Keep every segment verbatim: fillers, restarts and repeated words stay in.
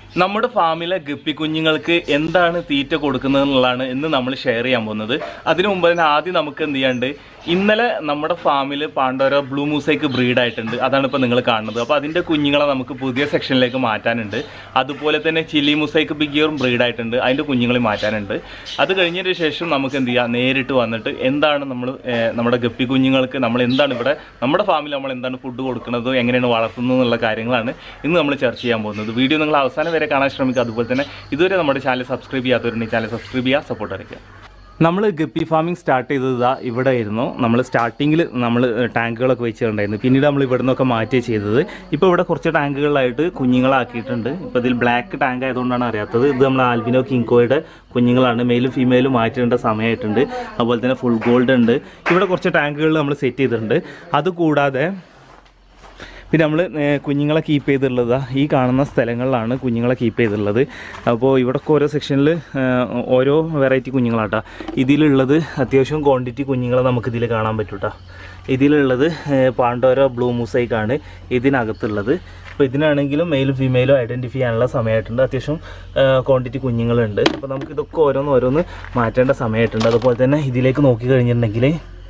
നമ്മുടെ ഫാമിലെ ഗപ്പി കുഞ്ഞുങ്ങൾക്ക് എന്താണ് തീറ്റ കൊടുക്കുന്നതെന്നുള്ളതാണ് ഇന്ന് നമ്മൾ ഷെയർ ചെയ്യാൻ പോകുന്നത്. അതിനു മുമ്പ് തന്നെ ആദ്യം നമുക്ക് എന്ത് ചെയ്യാണ്ട്, ഇന്നലെ നമ്മുടെ ഫാമിൽ പാണ്ടോര ബ്ലൂ മൂസൈക്ക് ബ്രീഡായിട്ടുണ്ട്. അതാണ് ഇപ്പോൾ നിങ്ങൾ കാണുന്നത്. അപ്പോൾ അതിൻ്റെ കുഞ്ഞുങ്ങളെ നമുക്ക് പുതിയ സെക്ഷനിലേക്ക് മാറ്റാനുണ്ട്. അതുപോലെ തന്നെ ചില്ലി മൂസൈക്ക് ബിഗിയറും ബ്രീഡായിട്ടുണ്ട്, അതിൻ്റെ കുഞ്ഞുങ്ങളെ മാറ്റാനുണ്ട്. അത് കഴിഞ്ഞതിന് ശേഷം നമുക്ക് എന്ത് ചെയ്യാം, നേരിട്ട് വന്നിട്ട് എന്താണ് നമ്മൾ നമ്മുടെ ഗപ്പി കുഞ്ഞുങ്ങൾക്ക് നമ്മൾ എന്താണ് ഇവിടെ നമ്മുടെ ഫാമിൽ നമ്മൾ എന്താണ് ഫുഡ് കൊടുക്കുന്നത്, എങ്ങനെയാണ് വളർത്തുന്നത് എന്നുള്ള കാര്യങ്ങളാണ് ഇന്ന് നമ്മൾ ചർച്ച ചെയ്യാൻ പോകുന്നത്. വീഡിയോ നിങ്ങൾ അവസാനം വരെ കാണാൻ ശ്രമിക്കുക. അതുപോലെ തന്നെ ഇതുവരെ നമ്മുടെ ചാനൽ സബ്സ്ക്രൈബ് ചെയ്യാത്തവരുണ്ടെങ്കിൽ ചാനൽ സബ്സ്ക്രൈബ് ചെയ്യുക, സപ്പോർട്ട് അറിയിക്കുക. നമ്മൾ ഗപ്പി ഫാമിംഗ് സ്റ്റാർട്ട് ചെയ്തത് ഇവിടെ ആയിരുന്നു. നമ്മൾ സ്റ്റാർട്ടിങ്ങിൽ നമ്മൾ ടാങ്കുകളൊക്കെ വെച്ചിട്ടുണ്ടായിരുന്നു. പിന്നീട് നമ്മൾ ഇവിടെ നിന്നൊക്കെ മാറ്റുകയാണ് ചെയ്തത്. ഇപ്പോൾ ഇവിടെ കുറച്ച് ടാങ്കുകളിലായിട്ട് കുഞ്ഞുങ്ങളാക്കിയിട്ടുണ്ട്. ഇപ്പോൾ ഇതിൽ ബ്ലാക്ക് ടാങ്ക് ആയതുകൊണ്ടാണ് അറിയാത്തത്. ഇത് നമ്മൾ ആൽബിനോ കിങ്കോയുടെ കുഞ്ഞുങ്ങളാണ്. മെയിലും ഫീമെയിലും മാറ്റേണ്ട സമയമായിട്ടുണ്ട്. അതുപോലെ തന്നെ ഫുൾ ഗോൾഡ് ഉണ്ട്. ഇവിടെ കുറച്ച് ടാങ്കുകളിൽ നമ്മൾ സെറ്റ് ചെയ്തിട്ടുണ്ട്. അതുകൂടാതെ പിന്നെ നമ്മൾ കുഞ്ഞുങ്ങളെ കീപ്പ് ചെയ്തിട്ടുള്ളത് ഈ കാണുന്ന സ്ഥലങ്ങളിലാണ് കുഞ്ഞുങ്ങളെ കീപ്പ് ചെയ്തിട്ടുള്ളത്. അപ്പോൾ ഇവിടെയൊക്കെ ഓരോ സെക്ഷനിൽ ഓരോ വെറൈറ്റി കുഞ്ഞുങ്ങളാട്ടോ. ഇതിലുള്ളത് അത്യാവശ്യം ക്വാണ്ടിറ്റി കുഞ്ഞുങ്ങളെ നമുക്കിതിൽ കാണാൻ പറ്റും കേട്ടോ. ഇതിലുള്ളത് പാണ്ടോര ബ്ലൂ മൂസൈക്കാണ് ഇതിനകത്തുള്ളത്. അപ്പോൾ ഇതിനാണെങ്കിലും മെയിലും ഫീമെയിലും ഐഡൻറ്റിഫൈ ചെയ്യാനുള്ള സമയമായിട്ടുണ്ട്. അത്യാവശ്യം ക്വാണ്ടിറ്റി കുഞ്ഞുങ്ങളുണ്ട്. അപ്പോൾ നമുക്കിതൊക്കെ ഓരോന്ന് ഓരോന്ന് മാറ്റേണ്ട സമയമായിട്ടുണ്ട്. അതുപോലെ തന്നെ ഇതിലേക്ക് നോക്കി കഴിഞ്ഞിട്ടുണ്ടെങ്കിൽ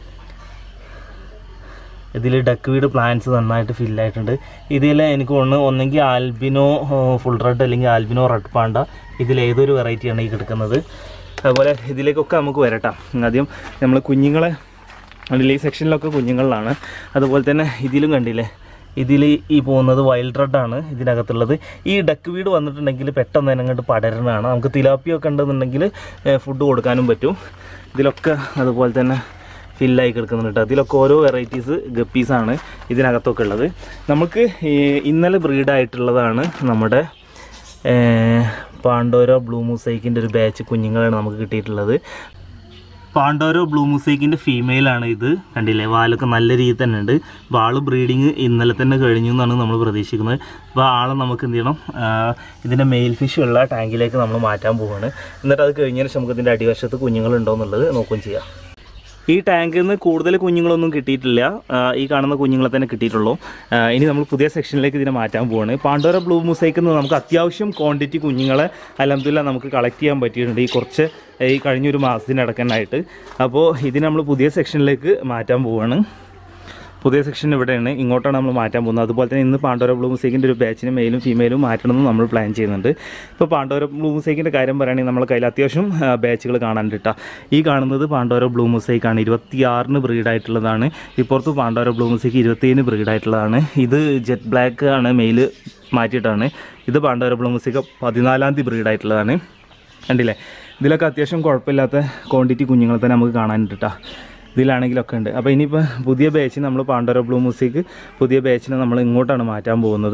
ഇതിൽ ഡക്ക് വീഡ് പ്ലാന്റ്സ് നന്നായിട്ട് ഫില്ലായിട്ടുണ്ട്. ഇതിൽ എനിക്ക് തോന്നുന്നു ഒന്നെങ്കിൽ ആൽബിനോ ഫുൾ റെഡ് അല്ലെങ്കിൽ ആൽബിനോ റെഡ് പാണ്ട, ഇതിലേതൊരു വെറൈറ്റിയാണ് ഈ കിടക്കുന്നത്. അതുപോലെ ഇതിലേക്കൊക്കെ നമുക്ക് വരട്ടാം. ആദ്യം നമ്മൾ കുഞ്ഞുങ്ങളെ അതിൽ ഈ സെക്ഷനിലൊക്കെ കുഞ്ഞുങ്ങളിലാണ്. അതുപോലെ തന്നെ ഇതിലും കണ്ടില്ലേ, ഇതിൽ ഈ പോകുന്നത് വൈൽഡ് റെഡാണ് ഇതിനകത്തുള്ളത്. ഈ ഡക്ക് വീഡ് വന്നിട്ടുണ്ടെങ്കിൽ പെട്ടെന്ന് തന്നെ അങ്ങോട്ട് പടരണതാണ്. നമുക്ക് തിലാപ്പിയൊക്കെ ഉണ്ടെന്നുണ്ടെങ്കിൽ ഫുഡ് കൊടുക്കാനും പറ്റും. ഇതിലൊക്കെ അതുപോലെ തന്നെ ഫില്ലായി കിടക്കുന്നുണ്ട്. അതിലൊക്കെ ഓരോ വെറൈറ്റീസ് ഗപ്പീസാണ് ഇതിനകത്തൊക്കെ ഉള്ളത്. നമുക്ക് ഇന്നലെ ബ്രീഡായിട്ടുള്ളതാണ് നമ്മുടെ പാണ്ടോര ബ്ലൂ മൂസൈക്കിൻ്റെ ഒരു ബാച്ച് കുഞ്ഞുങ്ങളാണ് നമുക്ക് കിട്ടിയിട്ടുള്ളത്. പാണ്ടോര ബ്ലൂ മൂസൈക്കിൻ്റെ ഫീമെയിലാണ് ഇത്. കണ്ടില്ലേ, വാലൊക്കെ നല്ല രീതിയിൽ തന്നെ ഉണ്ട്. അപ്പോൾ ആൾ ബ്രീഡിങ് ഇന്നലെ തന്നെ കഴിഞ്ഞു എന്നാണ് നമ്മൾ പ്രതീക്ഷിക്കുന്നത്. അപ്പോൾ ആളെ നമുക്ക് എന്ത് ചെയ്യണം, ഇതിൻ്റെ മെയിൽ ഫിഷ് ഉള്ള ടാങ്കിലേക്ക് നമ്മൾ മാറ്റാൻ പോവുകയാണ്. എന്നിട്ട് അത് കഴിഞ്ഞതിന് ശേഷം നമുക്ക് ഇതിൻ്റെ അടിവശത്ത് കുഞ്ഞുങ്ങളുണ്ടോ എന്നുള്ളത് നോക്കുകയും ചെയ്യാം. ഈ ടാങ്കിൽ നിന്ന് കൂടുതൽ കുഞ്ഞുങ്ങളൊന്നും കിട്ടിയിട്ടില്ല. ഈ കാണുന്ന കുഞ്ഞുങ്ങളെ തന്നെ കിട്ടിയിട്ടുള്ളൂ. ഇനി നമ്മൾ പുതിയ സെക്ഷനിലേക്ക് ഇതിനെ മാറ്റാൻ പോവുകയാണ്. പാണ്ടോര ബ്ലൂ മൂസൈക്കിൽ നിന്ന് നമുക്ക് അത്യാവശ്യം ക്വാണ്ടിറ്റി കുഞ്ഞുങ്ങളെ അൽഹംദുലില്ലാ നമുക്ക് കളക്ട് ചെയ്യാൻ പറ്റിയിട്ടുണ്ട് ഈ കുറച്ച് ഈ കഴിഞ്ഞൊരു മാസത്തിനടക്കാനായിട്ട്. അപ്പോൾ ഇതിന് നമ്മൾ പുതിയ സെക്ഷനിലേക്ക് മാറ്റാൻ പോവുകയാണ്. പുതിയ സെക്ഷൻ ഇവിടെയാണ്, ഇങ്ങോട്ടാണ് നമ്മൾ മാറ്റാൻ പോകുന്നത്. അതുപോലെ തന്നെ ഇന്ന് പാണ്ടോര ബ്ലൂ മൂസൈക്കിൻ്റെ ഒരു ബാച്ചിന് മെയിലും ഫീമെയിലും മാറ്റണമെന്ന് നമ്മൾ പ്ലാൻ ചെയ്യുന്നുണ്ട്. ഇപ്പോൾ പാണ്ടോര ബ്ലൂ മൂസൈക്കിൻ്റെ കാര്യം പറയുകയാണെങ്കിൽ നമ്മുടെ കയ്യിൽ അത്യാവശ്യം ബാച്ചുകൾ കാണാൻ കിട്ടുക. ഈ കാണുന്നത് പാണ്ടോര ബ്ലൂ മൂസൈക്കാണ്. ഇരുപത്തിയാറിന് ബ്രീഡായിട്ടുള്ളതാണ്. ഇപ്പുറത്ത് പാണ്ടോര ബ്ലൂ മൂസൈക്ക് ഇരുപത്തേഴിന് ബ്രീഡായിട്ടുള്ളതാണ്. ഇത് ജെറ്റ് ബ്ലാക്ക് ആണ്, മെയിൽ മാറ്റിയിട്ടാണ്. ഇത് പാണ്ടോര ബ്ലൂ മൂസൈക്ക് പതിനാലാം തീയതി ബ്രീഡായിട്ടുള്ളതാണ്. കണ്ടില്ലേ, ഇതിലൊക്കെ അത്യാവശ്യം കുഴപ്പമില്ലാത്ത ക്വാണ്ടിറ്റി കുഞ്ഞുങ്ങളെ തന്നെ നമുക്ക് കാണാൻ കിട്ടുക. ഇതിലാണെങ്കിലൊക്കെ ഉണ്ട്. അപ്പോൾ ഇനിയിപ്പോൾ പുതിയ ബാച്ചിന് നമ്മൾ പാണ്ടോര ബ്ലൂ മൂസൈക്ക് പുതിയ ബാച്ചിനെ നമ്മൾ ഇങ്ങോട്ടാണ് മാറ്റാൻ പോകുന്നത്.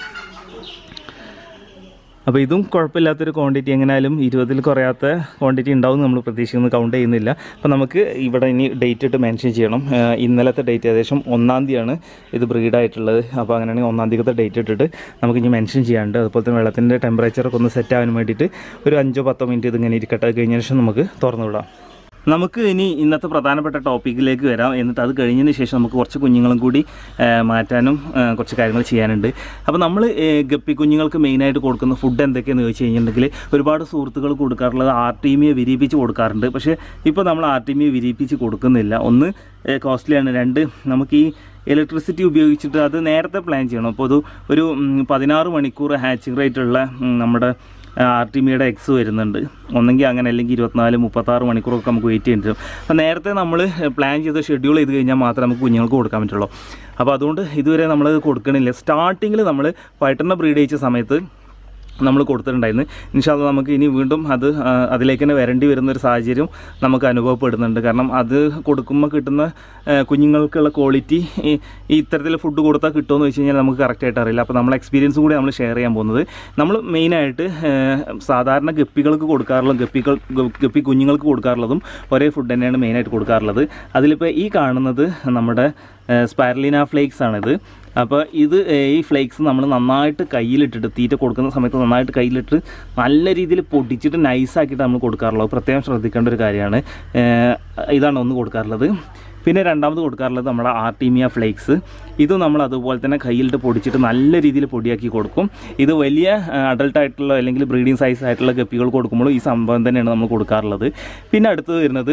അപ്പോൾ ഇതും കുഴപ്പമില്ലാത്തൊരു ക്വാണ്ടിറ്റി, എങ്ങനെയാലും ഇരുപതിൽ കുറയാത്ത ക്വാണ്ടിറ്റി ഉണ്ടാവും നമ്മൾ പ്രതീക്ഷിക്കുന്നത്, കൗണ്ട് ചെയ്യുന്നില്ല. അപ്പോൾ നമുക്ക് ഇവിടെ ഇനി ഡേറ്റ് ഇട്ട് മെൻഷൻ ചെയ്യണം. ഇന്നലത്തെ ഡേറ്റ് ഏകദേശം ഒന്നാം തീയതിയാണ് ഇത് ബ്രീഡായിട്ടുള്ളത്. അപ്പോൾ അങ്ങനെയാണെങ്കിൽ ഒന്നാം തീയതിത്തെ ഡേറ്റ് ഇട്ടിട്ട് നമുക്ക് ഇനി മെൻഷൻ ചെയ്യാനുണ്ട്. അതുപോലെ തന്നെ വെള്ളത്തിൻ്റെ ടെമ്പറേച്ചറൊക്കെ ഒന്ന് സെറ്റ് ആവാൻ വേണ്ടിയിട്ട് ഒരു അഞ്ചോ പത്തോ മിനിറ്റ് ഇതിങ്ങനെ ഇരിക്കട്ടെ. കഴിഞ്ഞ ശേഷം നമുക്ക് തുറന്നു വിടാം. നമുക്ക് ഇനി ഇന്നത്തെ പ്രധാനപ്പെട്ട ടോപ്പിക്കിലേക്ക് വരാം. എന്നിട്ട് അത് കഴിഞ്ഞതിന് ശേഷം നമുക്ക് കുറച്ച് കുഞ്ഞുങ്ങളും കൂടി മാറ്റാനും കുറച്ച് കാര്യങ്ങൾ ചെയ്യാനുണ്ട്. അപ്പോൾ നമ്മൾ ഗപ്പി കുഞ്ഞുങ്ങൾക്ക് മെയിനായിട്ട് കൊടുക്കുന്ന ഫുഡ് എന്തൊക്കെയാണെന്ന് ചോദിച്ചു കഴിഞ്ഞിട്ടുണ്ടെങ്കിൽ ഒരുപാട് സുഹൃത്തുക്കൾ കൊടുക്കാറുള്ളത് ആർട്ടീമിയെ വിരിയിപ്പിച്ച് കൊടുക്കാറുണ്ട്. പക്ഷേ ഇപ്പോൾ നമ്മൾ ആർട്ടീമിയെ വിരിയിപ്പിച്ച് കൊടുക്കുന്നില്ല. ഒന്ന് കോസ്റ്റ്ലിയാണ്, രണ്ട് നമുക്ക് ഈ ഇലക്ട്രിസിറ്റി ഉപയോഗിച്ചിട്ട് അത് നേരത്തെ പ്ലാൻ ചെയ്യണം. അപ്പോൾ അത് ഒരു പതിനാറ് മണിക്കൂർ ഹാച്ചിങ് റേറ്റുള്ള നമ്മുടെ ആർട്ടിമിയുടെ എക്സ് വരുന്നുണ്ട്. ഒന്നെങ്കിൽ അങ്ങനെ, അല്ലെങ്കിൽ ഇരുപത്തിനാല് മുപ്പത്താറ് മണിക്കൂറൊക്കെ നമുക്ക് വെയിറ്റ് ചെയ്യേണ്ടി വരും. അപ്പോൾ നേരത്തെ നമ്മൾ പ്ലാൻ ചെയ്ത് ഷെഡ്യൂൾ ചെയ്ത് കഴിഞ്ഞാൽ മാത്രമേ നമുക്ക് കുഞ്ഞുങ്ങൾക്ക് കൊടുക്കാൻ പറ്റുള്ളൂ. അപ്പോൾ അതുകൊണ്ട് ഇതുവരെ നമ്മൾ കൊടുക്കണില്ല. സ്റ്റാർട്ടിങ്ങിൽ നമ്മൾ പൈറ്ററിനെ ബ്രീഡ് ചെയ്യിച്ച സമയത്ത് നമ്മൾ കൊടുത്തിട്ടുണ്ടായിരുന്നു. ഇൻഷാ അല്ലാഹ് നമുക്ക് ഇനി വീണ്ടും അത് അതിലേക്ക് തന്നെ വരേണ്ടി വരുന്നൊരു സാഹചര്യം നമുക്ക് അനുഭവപ്പെടുന്നുണ്ട്. കാരണം അത് കൊടുക്കുമ്പോൾ കിട്ടുന്ന കുഞ്ഞുങ്ങൾക്കുള്ള ക്വാളിറ്റി ഈ ഇത്തരത്തിൽ ഫുഡ് കൊടുത്താൽ കിട്ടുമെന്ന് വെച്ച് കഴിഞ്ഞാൽ നമുക്ക് കറക്റ്റായിട്ട് അറിയില്ല. അപ്പോൾ നമ്മൾ എക്സ്പീരിയൻസ് കൂടി നമ്മൾ ഷെയർ ചെയ്യാൻ പോകുന്നത്, നമ്മൾ മെയിനായിട്ട് സാധാരണ ഗപ്പികൾക്ക് കൊടുക്കാറുള്ളതും ഗപ്പികൾ ഗപ്പി കുഞ്ഞുങ്ങൾക്ക് കൊടുക്കാറുള്ളതും ഒരേ ഫുഡ് തന്നെയാണ് മെയിനായിട്ട് കൊടുക്കാറുള്ളത്. അതിലിപ്പോൾ ഈ കാണുന്നത് നമ്മുടെ സ്പൈറലിന ഫ്ലേക്സ് ആണിത്. അപ്പോൾ ഇത് ഈ ഫ്ലേക്സ് നമ്മൾ നന്നായിട്ട് കയ്യിലിട്ടിട്ട് തീറ്റ കൊടുക്കുന്ന സമയത്ത് നന്നായിട്ട് കയ്യിലിട്ട് നല്ല രീതിയിൽ പൊടിച്ചിട്ട് നൈസാക്കിയിട്ട് നമ്മൾ കൊടുക്കാറുള്ളത്. പ്രത്യേകം ശ്രദ്ധിക്കേണ്ട ഒരു കാര്യമാണ്. ഇതാണ് ഒന്ന് കൊടുക്കാറുള്ളത്. പിന്നെ രണ്ടാമത് കൊടുക്കാറുള്ളത് നമ്മുടെ ആർട്ടീമിയ ഫ്ലേക്സ്. ഇതും നമ്മൾ അതുപോലെ തന്നെ കയ്യിലിട്ട് പൊടിച്ചിട്ട് നല്ല രീതിയിൽ പൊടിയാക്കി കൊടുക്കും. ഇത് വലിയ അഡൾട്ടായിട്ടുള്ള അല്ലെങ്കിൽ ബ്രീഡിംഗ് സൈസ് ആയിട്ടുള്ള ഗപ്പികൾ കൊടുക്കുമ്പോൾ ഈ സംഭവം തന്നെയാണ് നമ്മൾ കൊടുക്കാറുള്ളത്. പിന്നെ അടുത്തത് വരുന്നത്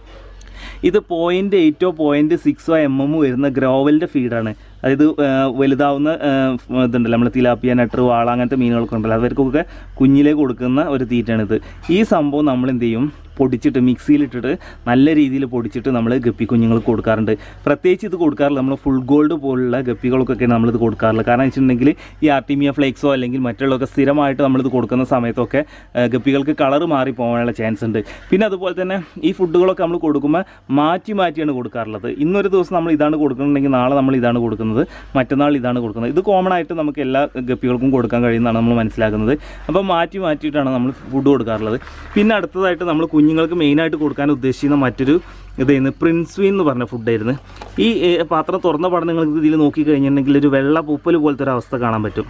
ഇത് പോയിൻറ്റ് എയ്റ്റോ പോയിൻറ്റ് സിക്സോ എം എം വരുന്ന ഗ്രോവലിൻ്റെ ഫീഡാണ്. അതായത് വലുതാവുന്ന ഇതുണ്ടല്ലോ നമ്മൾ തിലാപ്പിയ, നട്ടർ, വാള അങ്ങനത്തെ മീനുകളൊക്കെ ഉണ്ടല്ലോ, അവർക്കൊക്കെ കുഞ്ഞിലേക്ക് കൊടുക്കുന്ന ഒരു തീറ്റയാണിത്. ഈ സംഭവം നമ്മൾ എന്ത് ചെയ്യും, പൊടിച്ചിട്ട് മിക്സിയിലിട്ടിട്ട് നല്ല രീതിയിൽ പൊടിച്ചിട്ട് നമ്മൾ ഗപ്പി കുഞ്ഞുങ്ങൾക്ക് കൊടുക്കാറുണ്ട്. പ്രത്യേകിച്ച് ഇത് കൊടുക്കാറില്ല നമ്മൾ ഫുൾ ഗോൾഡ് പോലുള്ള ഗപ്പികൾക്കൊക്കെ നമ്മളിത് കൊടുക്കാറില്ല. കാരണം വെച്ചിട്ടുണ്ടെങ്കിൽ ഈ ആർട്ടീമിയ ഫ്ലേക്സോ അല്ലെങ്കിൽ മറ്റുള്ളതൊക്കെ സ്ഥിരമായിട്ട് നമ്മളിത് കൊടുക്കുന്ന സമയത്തൊക്കെ ഗപ്പികൾക്ക് കളറ് മാറി പോകാനുള്ള ചാൻസ് ഉണ്ട്. പിന്നെ അതുപോലെ തന്നെ ഈ ഫുഡുകളൊക്കെ നമ്മൾ കൊടുക്കുമ്പോൾ മാറ്റി മാറ്റിയാണ് കൊടുക്കാറുള്ളത്. ഇന്നൊരു ദിവസം നമ്മൾ ഇതാണ് കൊടുക്കുന്നുണ്ടെങ്കിൽ നാളെ നമ്മൾ ഇതാണ് കൊടുക്കുന്നത്, മറ്റന്നാൾ ഇതാണ് കൊടുക്കുന്നത്. ഇത് കോമൺ ആയിട്ട് നമുക്ക് എല്ലാ ഗപ്പികൾക്കും കൊടുക്കാൻ കഴിയുന്നതാണ് നമ്മൾ മനസ്സിലാക്കുന്നത്. അപ്പോൾ മാറ്റി മാറ്റിയിട്ടാണ് നമ്മൾ ഫുഡ് കൊടുക്കാറുള്ളത്. പിന്നെ അടുത്തതായിട്ട് നമ്മൾ കുഞ്ഞുങ്ങൾക്ക് മെയിനായിട്ട് കൊടുക്കാൻ ഉദ്ദേശിക്കുന്ന മറ്റൊരു ഇതായിരുന്നു പ്രിൻസ്വീൻ എന്ന് പറഞ്ഞ ഫുഡായിരുന്നു. ഈ പാത്രം തുറന്ന പാടെ നിങ്ങൾക്ക് ഇതിൽ നോക്കിക്കഴിഞ്ഞിട്ടുണ്ടെങ്കിൽ ഒരു വെള്ള പൂപ്പൽ പോലത്തെ ഒരു അവസ്ഥ കാണാൻ പറ്റും.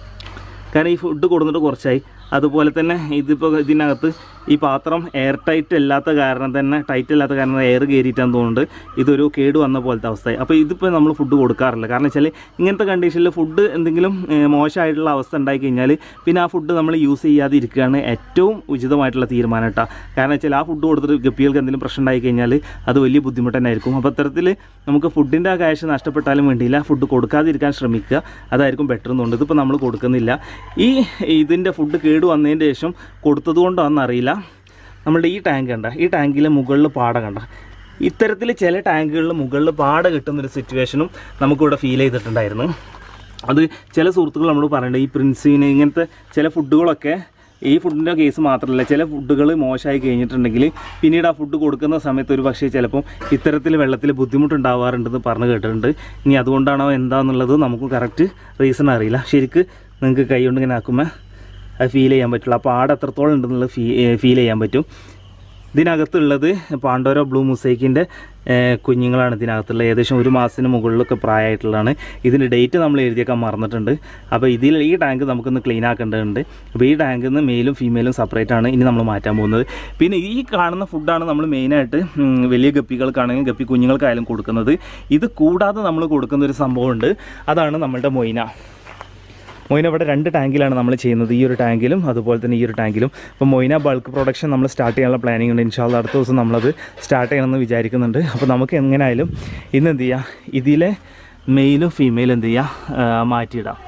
കാരണം ഈ ഫുഡ് കൊടുത്തിട്ട് കുറച്ചായി. അതുപോലെ തന്നെ ഇതിപ്പോൾ ഇതിനകത്ത് ഈ പാത്രം എയർ ടൈറ്റ് അല്ലാത്ത കാരണം തന്നെ ടൈറ്റ് അല്ലാത്ത കാരണം എയർ കയറിയിട്ടാന്ന് തോന്നുന്നുണ്ട് ഇതൊരു കേട് വന്ന പോലത്തെ അവസ്ഥയായി. അപ്പോൾ ഇതിപ്പോൾ നമ്മൾ ഫുഡ് കൊടുക്കാറില്ല. കാരണം വെച്ചാൽ ഇങ്ങനത്തെ കണ്ടീഷനിൽ ഫുഡ് എന്തെങ്കിലും മോശമായിട്ടുള്ള അവസ്ഥ ഉണ്ടായി കഴിഞ്ഞാൽ പിന്നെ ആ ഫുഡ് നമ്മൾ യൂസ് ചെയ്യാതെ ഇരിക്കുകയാണ് ഏറ്റവും ഉചിതമായിട്ടുള്ള തീരുമാനം കേട്ടോ. കാരണം വെച്ചാൽ ആ ഫുഡ് കൊടുത്തിട്ട് ഗപ്പികൾക്ക് എന്തെങ്കിലും പ്രശ്നം ഉണ്ടായി കഴിഞ്ഞാൽ അത് വലിയ ബുദ്ധിമുട്ട് തന്നെ ആയിരിക്കും. അപ്പോൾ അത്തരത്തിൽ നമുക്ക് ഫുഡിൻ്റെ ആ ക്യാഷ് നഷ്ടപ്പെട്ടാലും വേണ്ടിയില്ല, ഫുഡ് കൊടുക്കാതിരിക്കാൻ ശ്രമിക്കുക, അതായിരിക്കും ബെറ്റർ എന്നുണ്ട്. ഇതിപ്പോൾ നമ്മൾ കൊടുക്കുന്നില്ല. ഈ ഇതിൻ്റെ ഫുഡ് കേട് വന്നതിന് ശേഷം കൊടുത്തത് കൊണ്ടാണെന്നറിയില്ല നമ്മളുടെ ഈ ടാങ്ക് കണ്ട, ഈ ടാങ്കിലെ മുകളിൽ പാട കണ്ട, ഇത്തരത്തിൽ ചില ടാങ്കുകളിൽ മുകളിൽ പാട കിട്ടുന്നൊരു സിറ്റുവേഷനും നമുക്കിവിടെ ഫീൽ ചെയ്തിട്ടുണ്ടായിരുന്നു. അത് ചില സുഹൃത്തുക്കൾ നമ്മൾ പറയുന്നുണ്ട് ഈ പ്രിൻസിന് ഇങ്ങനത്തെ ചില ഫുഡുകളൊക്കെ, ഈ ഫുഡിൻ്റെ കേസ് മാത്രമല്ല, ചില ഫുഡുകൾ മോശമായി കഴിഞ്ഞിട്ടുണ്ടെങ്കിൽ പിന്നീട് ആ ഫുഡ് കൊടുക്കുന്ന സമയത്ത് ഒരു പക്ഷേ ചിലപ്പം ഇത്തരത്തിൽ വെള്ളത്തിൽ ബുദ്ധിമുട്ടുണ്ടാവാറുണ്ടെന്ന് പറഞ്ഞു കേട്ടിട്ടുണ്ട്. ഇനി അതുകൊണ്ടാണോ എന്താണെന്നുള്ളത് നമുക്ക് കറക്റ്റ് റീസൺ അറിയില്ല. ശരിക്ക് നിങ്ങൾക്ക് കൈ കൊണ്ട് ഇങ്ങനെ ആക്കുമ്പോൾ അത് ഫീൽ ചെയ്യാൻ പറ്റുള്ളൂ. അപ്പോൾ ആട് എത്രത്തോളം ഉണ്ടെന്നുള്ളത് ഫീ ഫീൽ ചെയ്യാൻ പറ്റും. ഇതിനകത്തുള്ളത് പാണ്ടോര ബ്ലൂ മുസൈക്കിൻ്റെ കുഞ്ഞുങ്ങളാണ് ഇതിനകത്തുള്ളത്. ഏകദേശം ഒരു മാസത്തിന് മുകളിലൊക്കെ പ്രായമായിട്ടുള്ളതാണ്. ഇതിൻ്റെ ഡേറ്റ് നമ്മൾ എഴുതിയേക്കാൻ മറന്നിട്ടുണ്ട്. അപ്പോൾ ഇതിൽ ഈ ടാങ്ക് നമുക്കൊന്ന് ക്ലീൻ ആക്കേണ്ടതുണ്ട്. അപ്പോൾ ഈ ടാങ്കിൽ നിന്ന് മെയിലും ഫീമെയിലും സെപ്പറേറ്റ് ആണ് ഇനി നമ്മൾ മാറ്റാൻ പോകുന്നത്. പിന്നെ ഈ കാണുന്ന ഫുഡാണ് നമ്മൾ മെയിനായിട്ട് വലിയ ഗപ്പികൾക്കാണെങ്കിൽ ഗപ്പി കുഞ്ഞുങ്ങൾക്കായാലും കൊടുക്കുന്നത്. ഇത് കൂടാതെ നമ്മൾ കൊടുക്കുന്ന ഒരു സംഭവമുണ്ട്, അതാണ് നമ്മളുടെ മൊയ്ന. മൊയ്ന ഇവിടെ രണ്ട് ടാങ്കിലാണ് നമ്മൾ ചെയ്യുന്നത്, ഈ ഒരു ടാങ്കിലും അതുപോലെ തന്നെ ഈ ഒരു ടാങ്കിലും. അപ്പോൾ മൊയ്ന ബൾക്ക് പ്രൊഡക്ഷൻ നമ്മൾ സ്റ്റാർട്ട് ചെയ്യാനുള്ള പ്ലാനിങ് ഉണ്ട്. ഇൻഷാ അല്ലാഹ് അടുത്ത ദിവസം നമ്മളത് സ്റ്റാർട്ട് ചെയ്യണമെന്ന് വിചാരിക്കുന്നുണ്ട്. അപ്പോൾ നമുക്ക് എങ്ങനെയായാലും ഇന്ന് എന്ത് ചെയ്യുക, ഇതിലെ മെയിലും ഫീമെയിലും എന്ത് ചെയ്യുക മാറ്റിയിടാം.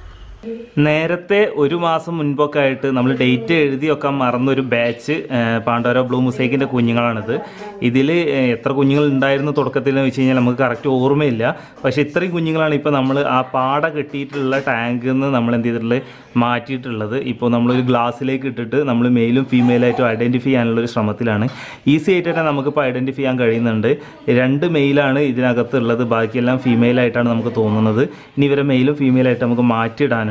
നേരത്തെ ഒരു മാസം മുൻപൊക്കെ ആയിട്ട് നമ്മൾ ഡേറ്റ് എഴുതിയൊക്കെ മറന്നൊരു ബാച്ച് പാണ്ടോര ബ്ലൂ മുസൈക്കിൻ്റെ കുഞ്ഞുങ്ങളാണിത്. ഇതിൽ എത്ര കുഞ്ഞുങ്ങൾ ഉണ്ടായിരുന്നു തുടക്കത്തിൽ എന്ന് വെച്ച് കഴിഞ്ഞാൽ നമുക്ക് കറക്റ്റ് ഓർമ്മയില്ല. പക്ഷേ ഇത്രയും കുഞ്ഞുങ്ങളാണ് ഇപ്പോൾ നമ്മൾ ആ പാട കെട്ടിയിട്ടുള്ള ടാങ്കിൽ നിന്ന് നമ്മൾ എന്ത് ചെയ്തിട്ടുള്ളത് മാറ്റിയിട്ടുള്ളത്. ഇപ്പോൾ നമ്മളൊരു ഗ്ലാസ്സിലേക്ക് ഇട്ടിട്ട് നമ്മൾ മെയിലും ഫീമെയിലായിട്ടും ഐഡൻറ്റിഫൈ ചെയ്യാനുള്ളൊരു ശ്രമത്തിലാണ്. ഈസി ആയിട്ട് തന്നെ നമുക്കിപ്പോൾ ഐഡൻറ്റിഫൈ ചെയ്യാൻ കഴിയുന്നുണ്ട്. രണ്ട് മെയിലാണ് ഇതിനകത്തുള്ളത്, ബാക്കിയെല്ലാം ഫീമെയിലായിട്ടാണ് നമുക്ക് തോന്നുന്നത്. ഇനി ഇവരെ മെയിലും ഫീമെയിലായിട്ട് നമുക്ക് മാറ്റിയിടാനുണ്ട്.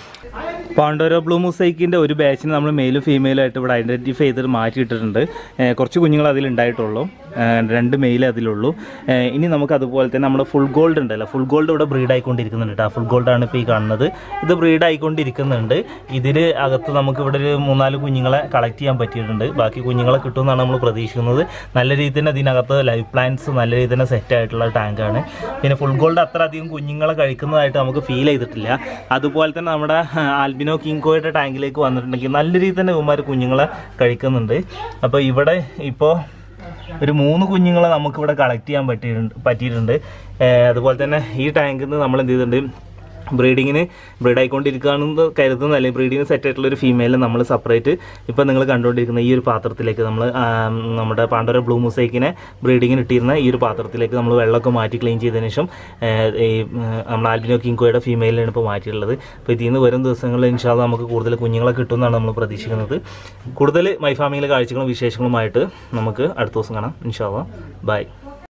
പാണ്ടോര ബ്ലൂ മുസൈക്കിൻ്റെ ഒരു ബാച്ചിന് നമ്മൾ മെയിലും ഫീമെയിലായിട്ട് ഇവിടെ ഐഡൻറ്റിഫൈ ചെയ്തിട്ട് മാറ്റിയിട്ടിട്ടുണ്ട്. കുറച്ച് കുഞ്ഞുങ്ങൾ അതിലുണ്ടായിട്ടുള്ളൂ, രണ്ട് മെയിൽ അതിലുള്ളൂ. ഇനി നമുക്ക് അതുപോലെ തന്നെ നമ്മുടെ ഫുൾ ഗോൾഡ് ഉണ്ടല്ലോ, ഫുൾ ഗോൾഡ് ഇവിടെ ബ്രീഡ് ആയിക്കൊണ്ടിരിക്കുന്നുണ്ട് കേട്ടോ. ഫുൾ ഗോൾഡാണ് ഇപ്പോൾ ഈ കാണുന്നത്. ഇത് ബ്രീഡ് ആയിക്കൊണ്ടിരിക്കുന്നുണ്ട്. ഇതിൽ അകത്ത് നമുക്ക് ഇവിടെ ഒരു മൂന്നാല് കുഞ്ഞുങ്ങളെ കളക്ട് ചെയ്യാൻ പറ്റിയിട്ടുണ്ട്. ബാക്കി കുഞ്ഞുങ്ങളെ കിട്ടുമെന്നാണ് നമ്മൾ പ്രതീക്ഷിക്കുന്നത്. നല്ല രീതിയിൽ തന്നെ ഇതിനകത്ത് ലൈഫ് പ്ലാന്റ്സ് നല്ല രീതിയിൽ തന്നെ സെറ്റ് ആയിട്ടുള്ള ടാങ്കാണ്. പിന്നെ ഫുൾ ഗോൾഡ് അത്ര അധികം കുഞ്ഞുങ്ങളെ കഴിക്കുന്നതായിട്ട് നമുക്ക് ഫീൽ ചെയ്തിട്ടില്ല. അതുപോലെ തന്നെ നമ്മുടെ ആൽബിനോ കിങ്കോയുടെ ടാങ്കിലേക്ക് വന്നിട്ടുണ്ടെങ്കിൽ നല്ല രീതിയിൽ തന്നെ ഇവന്മാർ കുഞ്ഞുങ്ങളെ കഴിക്കുന്നുണ്ട്. അപ്പോൾ ഇവിടെ ഇപ്പോൾ ഒരു മൂന്ന് കുഞ്ഞുങ്ങളെ നമുക്കിവിടെ കളക്ട് ചെയ്യാൻ പറ്റിയിട്ടുണ്ട് പറ്റിയിട്ടുണ്ട് അതുപോലെ തന്നെ ഈ ടാങ്കിൽ നിന്ന് നമ്മൾ എന്ത് ചെയ്തിട്ടുണ്ട്, ബ്രീഡിങ്ങിന് ബ്രീഡ് ആയിക്കൊണ്ടിരിക്കുകയാണെന്ന് കരുതുന്ന അല്ലെങ്കിൽ ബ്രീഡിങ്ങിന് സെറ്റ് ആയിട്ടുള്ളൊരു ഫീമെയിലിന് നമ്മൾ സെപ്പറേറ്റ് ഇപ്പോൾ നിങ്ങൾ കണ്ടുകൊണ്ടിരിക്കുന്ന ഈ ഒരു പാത്രത്തിലേക്ക് നമ്മൾ നമ്മുടെ പാണ്ടോര ബ്ലൂ മുസൈക്കിനെ ബ്രീഡിങ്ങിന് ഇട്ടിരുന്ന ഈ ഒരു പാത്രത്തിലേക്ക് നമ്മൾ വെള്ളമൊക്കെ മാറ്റി ക്ലീൻ ചെയ്തതിന് ശേഷം ഈ നമ്മൾ ആൽബിനോ കിങ്കോയുടെ ഫീമെയിലാണ് ഇപ്പോൾ മാറ്റിയിട്ടുള്ളത്. അപ്പോൾ ഇതിൽ നിന്ന് വരും ദിവസങ്ങളിൽ ഇൻഷാ അല്ലാഹ് നമുക്ക് കൂടുതൽ കുഞ്ഞുങ്ങളെ കിട്ടുമെന്നാണ് നമ്മൾ പ്രതീക്ഷിക്കുന്നത്. കൂടുതൽ മൈ ഫാമിങ്ങിലെ കാഴ്ചകളും വിശേഷങ്ങളുമായിട്ട് നമുക്ക് അടുത്ത ദിവസം കാണാം. ഇൻഷാ അല്ലാഹ് ബൈ.